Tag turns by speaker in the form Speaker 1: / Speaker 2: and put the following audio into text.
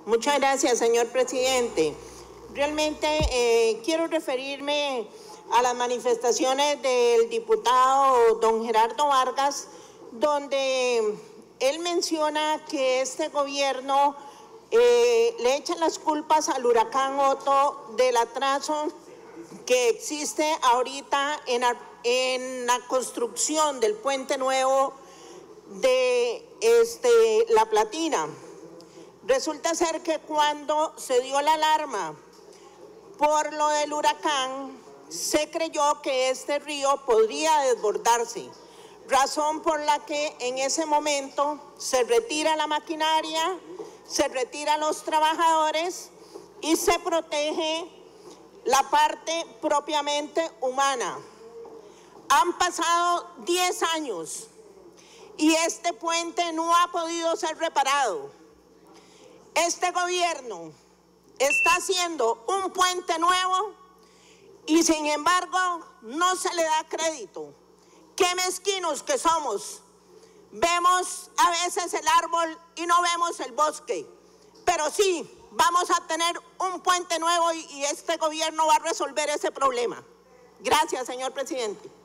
Speaker 1: Muchas gracias, señor presidente. Realmente quiero referirme a las manifestaciones del diputado don Gerardo Vargas, donde él menciona que este gobierno le echa las culpas al huracán Otto del atraso que existe ahorita en la construcción del puente nuevo de La Platina. Resulta ser que cuando se dio la alarma por lo del huracán, se creyó que este río podría desbordarse, razón por la que en ese momento se retira la maquinaria, se retiran los trabajadores y se protege la parte propiamente humana. Han pasado 10 años y este puente no ha podido ser reparado. Este gobierno está haciendo un puente nuevo y sin embargo no se le da crédito. Qué mezquinos que somos. Vemos a veces el árbol y no vemos el bosque, pero sí vamos a tener un puente nuevo y este gobierno va a resolver ese problema. Gracias, señor presidente.